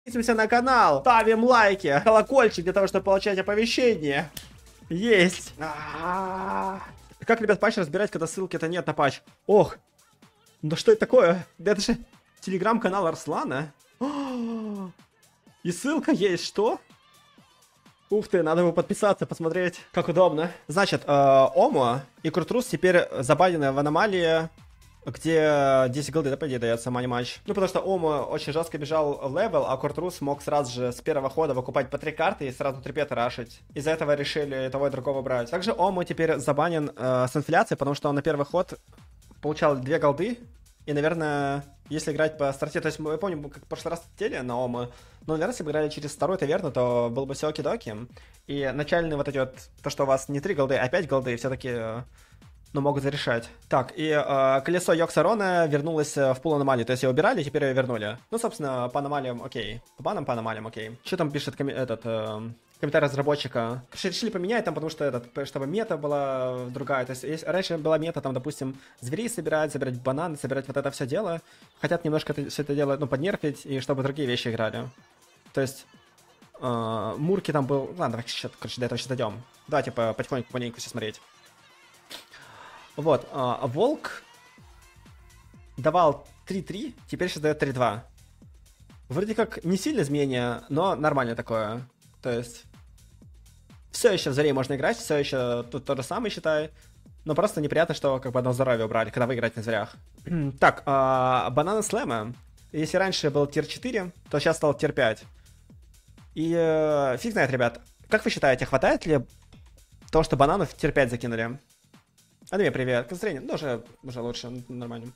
Подписываемся на канал, ставим лайки, колокольчик для того, чтобы получать оповещения. Есть. Как, ребят, патч разбирать, когда ссылки-то нет на патч? Ох, да что это такое? Да это же телеграм-канал Арслана. И ссылка есть, что? Ух ты, надо его подписаться, посмотреть, как удобно. Значит, Омо и Куртрус теперь забанены в аномалии, где 10 голды, да, по идее, дается мани-матч. Ну, потому что Омо очень жестко бежал в левел, а Куртрус мог сразу же с первого хода выкупать по 3 карты и сразу трипеты рашить. Из-за этого решили того и другого брать. Также Омо теперь забанен с инфляцией, потому что он на первый ход получал 2 голды. И, наверное, если играть по старте, то есть я помню, как в прошлый раз хотели на Омо, но, наверное, если бы играли через вторую таверну, то было бы все оки-доки. И начальные вот эти вот, то, что у вас не 3 голды, а 5 голды, все-таки, ну, могут зарешать. Так, и колесо Йоксарона вернулось в пул аномалии, то есть ее убирали, теперь ее вернули. Ну, собственно, по аномалиям окей. По банам, по аномалиям окей. Что там пишет комментарий разработчика? Решили поменять там, потому что чтобы мета была другая. То есть раньше была мета, там, допустим, зверей собирать бананы, собирать вот это все дело. Хотят немножко все это дело, ну, поднерфить, и чтобы другие вещи играли. То есть Мурки там был... Ладно, давайте сейчас, короче, до этого сейчас дойдем. Давайте потихоньку, поненьку все смотреть. Вот, Волк давал 3-3, теперь сейчас дает 3-2. Вроде как не сильно изменение, но нормально такое. То есть все еще в Заре можно играть, все еще тут то же самое, считай. Но просто неприятно, что как бы одно здоровье убрали, когда вы играете на зверях. Так, бананы слэма. Если раньше был тир 4, то сейчас стал тир 5. И фиг знает, ребят. Как вы считаете, хватает ли того, что бананов в тир 5 закинули? Адме, привет. Как настроение? Ну, уже лучше, нормально.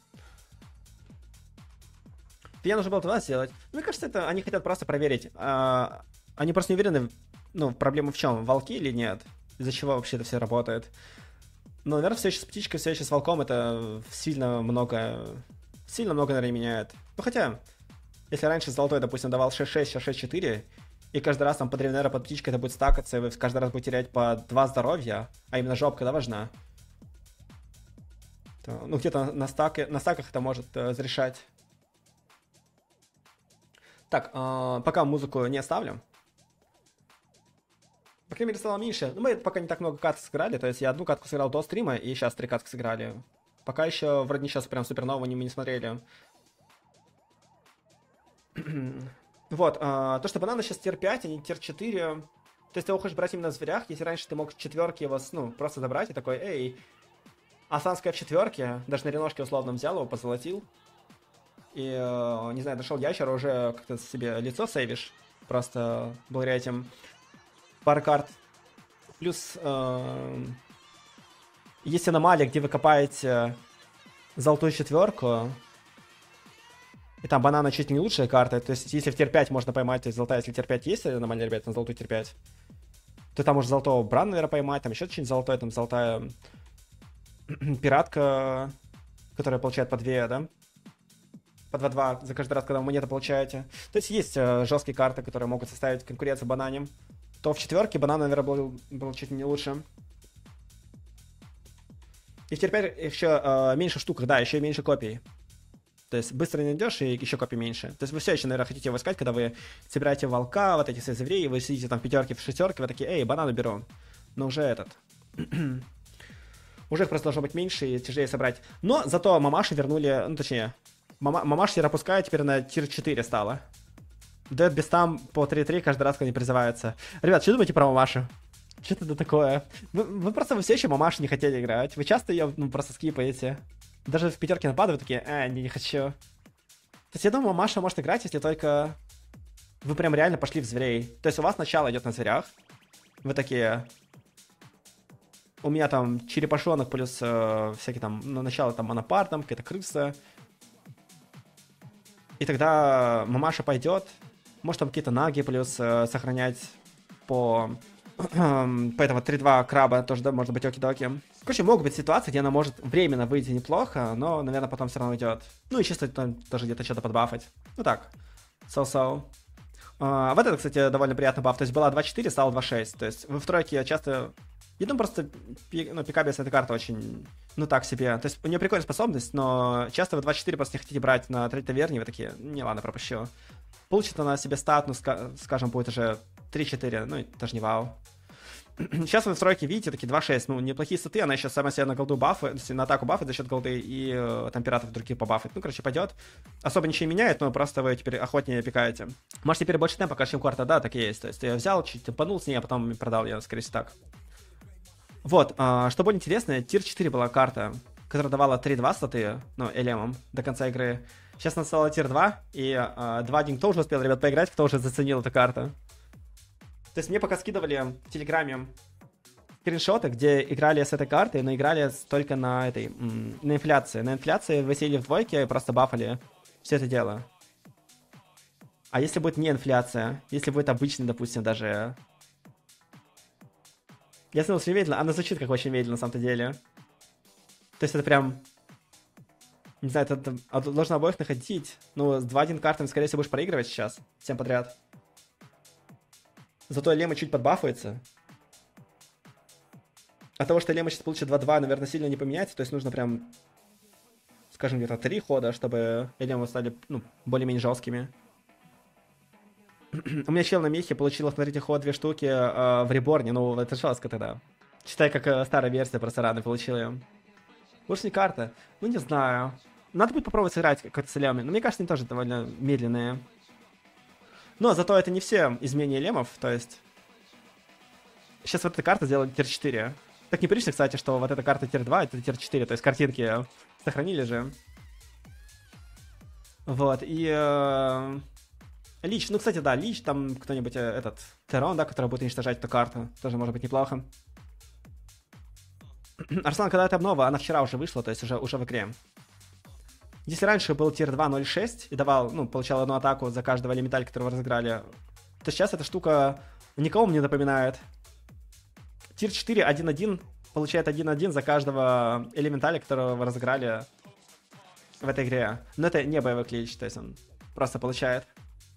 Я нужно было туда сделать. Мне кажется, это они хотят просто проверить. Они просто не уверены, ну, проблема в чем, волки или нет? Из-за чего вообще это все работает? Но, наверное, все еще с птичкой, все еще с волком это сильно много, наверное, меняет. Ну, хотя, если раньше золотой, допустим, давал 6-6, сейчас 6-4, и каждый раз там под Древнера, под птичкой это будет стакаться, и вы каждый раз будете терять по 2 здоровья, а именно жопка, да, важна? То, ну, где-то на стаках это может зарешать. Так, пока музыку не оставлю. По крайней мере, стало меньше. Но мы пока не так много каток сыграли. То есть я одну катку сыграл до стрима, и сейчас 3 катки сыграли. Пока еще вроде ничего прям супер нового мы не смотрели. Вот, то, что бананы сейчас тир 5, а не тир 4. То есть ты его хочешь брать именно в зверях. Если раньше ты мог четверки его, ну, просто забрать и такой, эй, Асанская в четверке, даже на реношке условно взял его, позолотил. И, не знаю, дошел ящер, уже как-то себе лицо сейвишь. Просто благодаря этим пару карт. Плюс есть аномалия, где вы копаете золотую четверку. И там банана чуть не лучшая карта. То есть, если в тир 5 можно поймать, то есть золотая, если тир 5 есть аномалия, ребят, на золотую тир 5, то там можно золотого брана, наверное, поймать, там еще что-нибудь золотое, там золотая пиратка, которая получает по 2, да? По 2-2 за каждый раз, когда вы монету получаете. То есть жесткие карты, которые могут составить конкуренцию банане. То в четверке банан, наверное, был чуть не лучше. И теперь еще меньше штук, да, еще меньше копий. То есть быстро не найдешь, и еще копий меньше. То есть вы все еще, наверное, хотите его искать, когда вы собираете волка, вот эти зверей, вы сидите там в пятерке, в шестерке, вы такие, эй, банану беру. Но уже уже их просто должно быть меньше и тяжелее собрать. Но зато мамаши вернули, ну точнее, мамаш теперь опускает, теперь на тир 4 стало. Дает бестам по 3-3 каждый раз, когда они призываются. Ребят, что думаете про мамашу? Что это такое? Вы просто все еще мамаши не хотели играть. Вы часто ее просто скипаете. Даже в пятерке нападают такие, не хочу. То есть я думаю, мамаша может играть, если только вы прям реально пошли в зверей. То есть у вас начало идет на зверях. Вы такие... У меня там черепашонок плюс всякие там, ну, начало там монопар, там какая-то крыса. И тогда мамаша пойдет. Может там какие-то наги плюс сохранять по этого 3-2 краба тоже, да, может быть оки-доки. Короче, могут быть ситуации, где она может временно выйти неплохо, но, наверное, потом все равно идет. Ну и чисто там тоже где-то что-то подбафать. Ну так, so-so. Вот это, кстати, довольно приятный баф. То есть была 2-4, стала 2-6. То есть вы в тройке часто... Я думаю, просто Пикабис эта карта очень, ну так себе. То есть у нее прикольная способность, но часто вы 2-4 просто не хотите брать на третьей таверне, вы такие, не, ладно, пропущу. Получит она себе стат, ну, скажем, будет уже 3-4, ну, это же не вау. Сейчас в настройке, видите, такие 2.6, ну, неплохие статы, она еще сама себя на голду бафает, на атаку бафает за счет голды, и там пиратов других побафает. Ну, короче, пойдет. Особо ничего не меняет, но просто вы теперь охотнее пикаете. Может, теперь больше темпа, чем карта, да, так и есть. То есть я взял, чуть темпанул с ней, а потом продал ее, скорее всего, так. Вот, что более интересно, тир 4 была карта, которая давала 3-2 статы, ну, элемом до конца игры. Сейчас она стала тир 2, и 2-1 кто уже успел, ребят, поиграть, кто уже заценил эту карту. То есть мне пока скидывали в Телеграме скриншоты, где играли с этой картой, но играли только на этой, на инфляции. На инфляции вы сели в двойке и просто бафали все это дело. А если будет не инфляция, если будет обычный, допустим, даже... Я знал, очень медленно, она звучит как очень медленно на самом-то деле. То есть это прям... Не знаю, это должно обоих находить. Ну, с 2-1 картами, скорее всего, будешь проигрывать сейчас, всем подряд. Зато Лема чуть подбафается. От того, что Лема сейчас получит 2-2, наверное, сильно не поменяется. То есть нужно прям, скажем, где-то 3 хода, чтобы Лемы стали, ну, более-менее жесткими. У меня чел на мехе получил на третий ход 2 штуки в реборне. Ну, это жестко тогда. Считай, как старая версия просто рано получил ее. Лучше не карта. Ну, не знаю. Надо будет попробовать сыграть как-то с Лемами. Но мне кажется, они тоже довольно медленные. Но зато это не все изменения лемов, то есть... Сейчас вот эта карта сделала тир 4. Так неприлично, кстати, что вот эта карта тир 2, это тир 4, то есть картинки сохранили же. Вот, и... Лич, ну, кстати, да, Лич, там кто-нибудь, этот, Терон, да, который будет уничтожать эту карту, тоже может быть неплохо. Арслан, когда это обнова, она вчера уже вышла, то есть уже в игре. Если раньше был тир 2 0.6 и давал, ну, получал одну атаку за каждого элементаль, которого разыграли, то сейчас эта штука никому не напоминает. Тир 4 1-1 получает 1-1 за каждого элементаля, которого вы разыграли в этой игре. Но это не боевой клич, то есть он просто получает.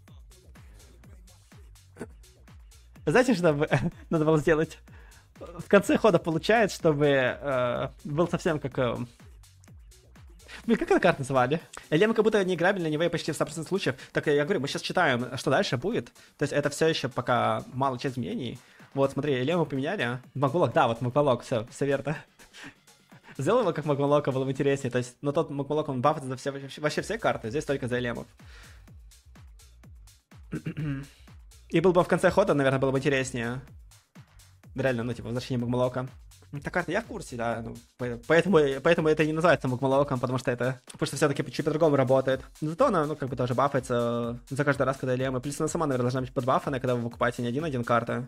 Знаете, что надо было сделать? В конце хода получает, чтобы был совсем как... Блин, как эту карту называли? Лемы как будто неиграбельны, невей почти в 100% случаев. Так я говорю, мы сейчас читаем, что дальше будет. То есть это все еще пока мало часть изменений. Вот, смотри, Лему поменяли. Магмалок, да, вот Магмалок, все верно. Сделал его как Магмалока, было бы интереснее. То есть, но тот Магмалок, он бафает за вообще все карты, здесь только за Лемов. И был бы в конце хода, наверное, было бы интереснее. Реально, ну, типа, возвращение Магмалока. Эта карта, я в курсе, да, ну, поэтому это и называется Магмалоком, потому что все-таки чуть по-другому работает. Но зато она, ну, как бы тоже бафается за каждый раз, когда Лема. Плюс она сама, наверное, должна быть подбафана, когда вы выкупаете не один карты.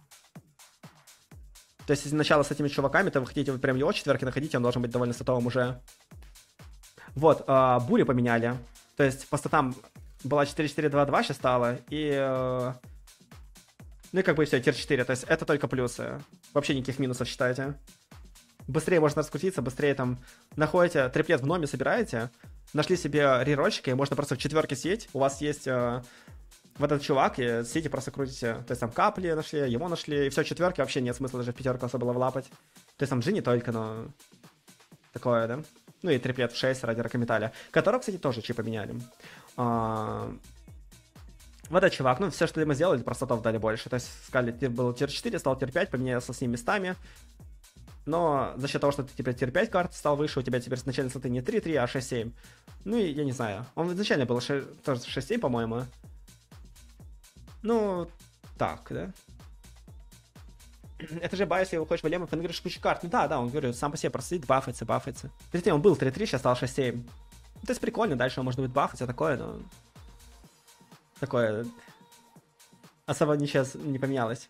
То есть, если сначала с этими чуваками, то вы хотите прям его четверки находить, он должен быть довольно статовым уже. Вот, Бури поменяли. То есть, по статам была 4-4-2-2 сейчас стала, и... Ну и как бы все, тир 4, то есть это только плюсы. Вообще никаких минусов, считайте. Быстрее можно раскрутиться, быстрее там находите триплет в номе, собираете, нашли себе рерольщика, и можно просто в четверке сидеть. У вас есть вот этот чувак, и сидите, просто крутите. То есть там капли нашли, его нашли, и все, четверки вообще нет смысла даже в пятерку особо влапать. То есть там G не только, но такое, да? Ну и триплет в 6 ради ракометаля, которого, кстати, тоже чипы меняли. Вот этот чувак, ну, все, что мы сделали, просто статов дали больше. То есть, сказали, был тир 4, стал тир 5, поменялся с ним местами. Но за счет того, что ты теперь тир 5 карт стал выше, у тебя теперь изначально статы не 3-3, а 6-7. Ну, и я не знаю. Он изначально был тоже 6-7, по-моему. Ну, так, да? Это же байс, если выходишь в Лема, ты нагрешь кучу карт. Ну да, он, говорю, сам по себе просто сидит, бафается. Смотрите, он был 3-3, сейчас стал 6-7. Ну, то есть прикольно, дальше он может быть бафаться, такое, но... Такое особо ничего не поменялось.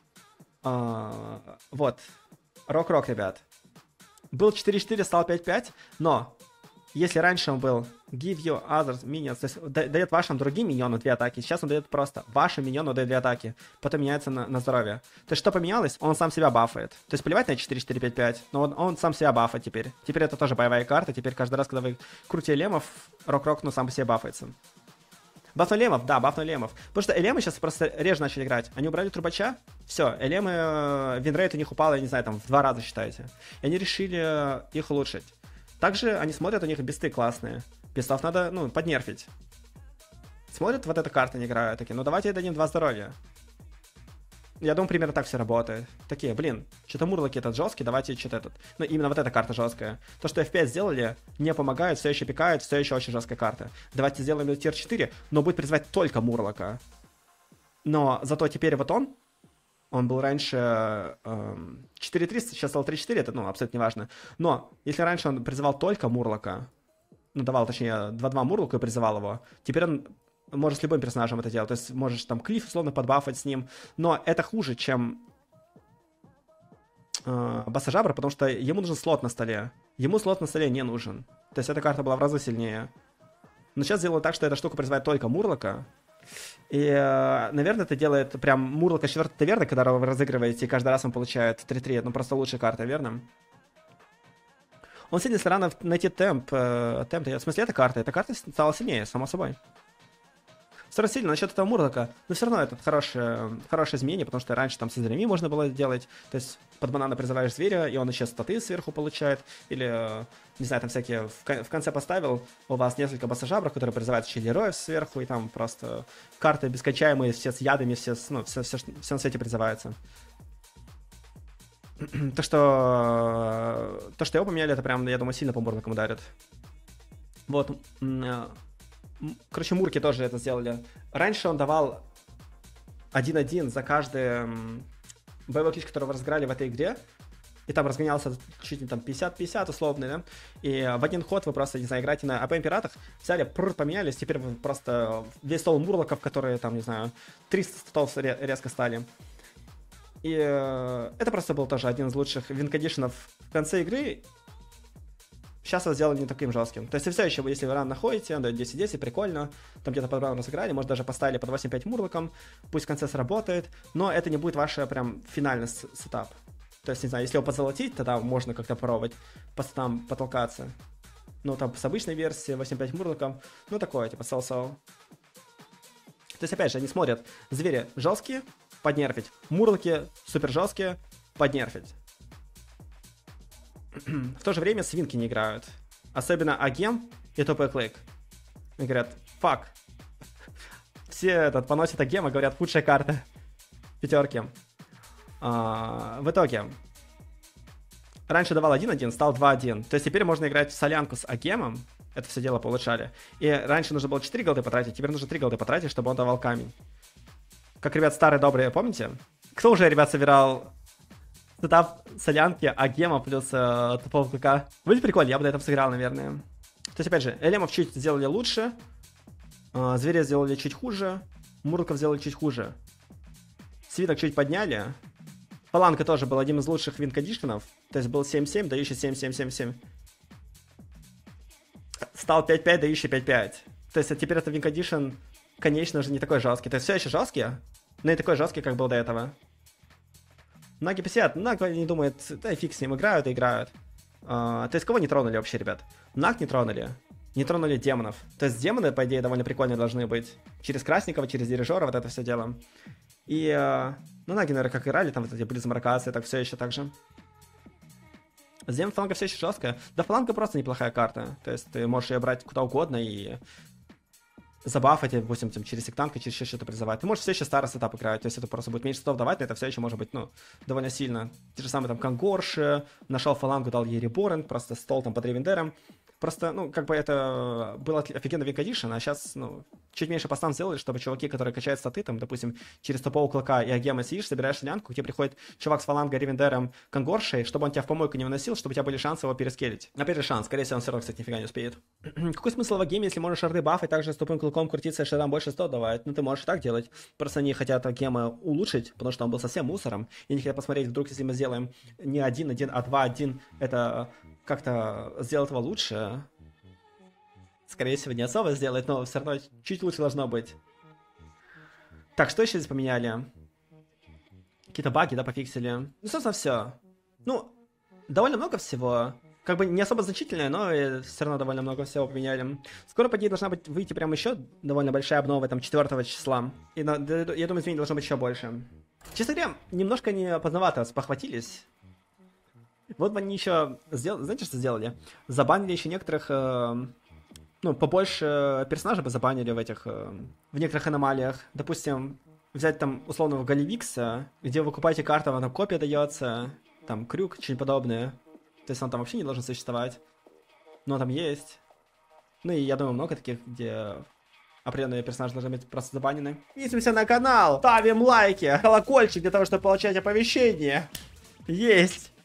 Вот. Рок-рок, ребят. Был 4-4, стал 5-5, но если раньше он был give you others minions, то есть дает вашим другим миньону 2 атаки, сейчас он дает просто вашим миньону дает 2 атаки, потом меняется на здоровье. То есть что поменялось? Он сам себя бафает. То есть плевать на 4-4-5-5, но он сам себя бафает теперь. Теперь это тоже боевая карта, теперь каждый раз, когда вы крутите лемов, рок-рок, ну, сам по себе бафается. Бафну лемов, да, бафну лемов. Потому что элемы сейчас просто реже начали играть. Они убрали трубача, все, элемы, винрейт у них упал, я не знаю, там в 2 раза, считайте. И они решили их улучшить. Также они смотрят, у них бесты классные. Бестов надо, ну, поднерфить. Смотрят, вот эта карта не играет, такие, ну давайте дадим 2 здоровья. Я думаю, примерно так все работает. Такие, блин, что-то мурлоки этот жесткий, давайте что-то этот. Ну, именно вот эта карта жесткая. То, что F5 сделали, не помогает, все еще пикает, все еще очень жесткая карта. Давайте сделаем тир 4, но будет призывать только мурлока. Но зато теперь вот он был раньше 4.3, сейчас стал 3.4, это, ну, абсолютно не важно. Но если раньше он призывал только мурлока, ну, давал, точнее, 2-2 мурлока и призывал его, теперь он может с любым персонажем это делать. То есть можешь там Клифф условно подбафать с ним. Но это хуже, чем Басажабра, потому что ему нужен слот на столе. Ему слот на столе не нужен. То есть эта карта была в разы сильнее. Но сейчас сделано так, что эта штука призывает только Мурлока. И, наверное, это делает прям Мурлока 4-й таверны, когда вы разыгрываете, и каждый раз он получает 3-3. Ну, просто лучшая карта, верно? Он сильно старается найти темп. В смысле, эта карта стала сильнее, само собой. Сразу сильно насчет этого Мурлока, но все равно это хорошее изменение, потому что раньше там с зверями можно было делать, то есть под банана призываешь зверя, и он еще статы сверху получает, или, не знаю, там всякие, в конце поставил, у вас несколько басажабров, которые призывают еще героев сверху, и там просто карты бескончаемые, все с ядами, все на свете призываются. То, что его поменяли, это прям, я думаю, сильно по Мурлокам ударит. Вот, короче, Мурки тоже это сделали. Раньше он давал 1-1 за каждый боевой клич, который вы разыграли в этой игре. И там разгонялся чуть не там 50-50 условный, да? И в один ход вы просто, не знаю, играете на АП-императах, взяли, поменялись, теперь вы просто весь стол мурлоков, которые там, не знаю, 300 столов резко стали. И это просто был тоже один из лучших винкондишенов в конце игры. Сейчас его сделали не таким жестким. То есть все еще, если вы ран находите, он дает 10-10, прикольно. Там где-то под ран разыграли, может даже поставили под 8-5 мурлоком, пусть в конце сработает, но это не будет ваш прям финальный сетап. То есть, не знаю, если его позолотить, тогда можно как-то пробовать там потолкаться. Ну, там с обычной версии, 8-5 мурлоком, ну такое, типа соу-соу. То есть, опять же, они смотрят, звери жесткие, поднерфить, мурлоки супер жесткие, поднерфить. В то же время свинки не играют. Особенно Агем и Тупой Клык. И говорят, фак. Все поносят Агема, говорят, худшая карта. Пятерки. В итоге. Раньше давал 1-1, стал 2-1. То есть теперь можно играть в солянку с Агемом. Это все дело получали. И раньше нужно было 4 голды потратить, теперь нужно 3 голды потратить, чтобы он давал камень. Как, ребят, старые добрые, помните? Кто уже, ребят, собирал сетап солянки, Агема плюс Тупого Клыка? Будет прикольно, я бы на этом сыграл, наверное. То есть, опять же, Элемов чуть сделали лучше, Зверя сделали чуть хуже, Мурлоков сделали чуть хуже. Свиток чуть подняли. Фаланга тоже был одним из лучших винкондишенов, то есть был 7-7, дающий 7-7-7-7. Стал 5-5, дающий 5-5. То есть теперь это винкондишн, конечно же, не такой жесткий. То есть все еще жесткий, но не такой жесткий, как был до этого. Наги 50, Наг не думает, да фиг с ним, играют и играют. То есть кого не тронули вообще, ребят? Наг не тронули. Не тронули демонов. То есть демоны, по идее, довольно прикольные должны быть. Через Красникова, через Дирижера, вот это все дело. И, ну, Наги, наверное, как играли, там вот эти были замаркации, так все еще так же. С демон фаланга все еще жесткая. Да, фаланга просто неплохая карта. То есть ты можешь ее брать куда угодно и забафать, допустим, через сектанка, через что-то призывать. Ты можешь все еще старый сетап играть, то есть это просто будет меньше сетов давать, но это все еще может быть, ну, довольно сильно. Те же самые там Конгорши, нашел фалангу, дал ей реборн, просто стол там под ревендером. Просто, ну, как бы это было офигенно винкондишн, а сейчас, ну, чуть меньше постам сделали, чтобы чуваки, которые качают статы, там, допустим, через Тупого Клыка и Агема сидишь, собираешь лянку, к тебе приходит чувак с фалангой, ревендером, Конгоршей, чтобы он тебя в помойку не выносил, чтобы у тебя были шансы его перескелить. Опять же шанс, скорее всего, он все равно, кстати, нифига не успеет. Какой смысл в Агеме, если можешь шарды бафать, также с Тупым Клыком крутиться, что там больше 100 давать? Ну, ты можешь так делать. Просто они хотят Агема улучшить, потому что он был совсем мусором, и они хотят посмотреть, вдруг, если мы сделаем не 1-1, а 2-1, это как-то сделать его лучше. Скорее всего, не особо сделать, но все равно чуть лучше должно быть. Так, что еще здесь поменяли? Какие-то баги, да, пофиксили. Ну, собственно, все. Ну, довольно много всего. Как бы не особо значительное, но все равно довольно много всего поменяли. Скоро, по идее, должна быть выйти прям еще довольно большая обнова, там, 4 числа. И я думаю, изменений должно быть еще больше. Честно говоря, немножко они поздновато спохватились. Вот бы они еще сделали, знаете, что сделали? Забанили еще некоторых ну, побольше персонажей бы забанили в этих, в некоторых аномалиях. Допустим, взять там условного Галивикса, где вы покупаете карту, вам там копия дается, там крюк, что-нибудь подобное. То есть он там вообще не должен существовать. Но там есть. Ну и я думаю, много таких, где определенные персонажи должны быть просто забанены. Подписываемся на канал, ставим лайки, колокольчик для того, чтобы получать оповещения. Есть.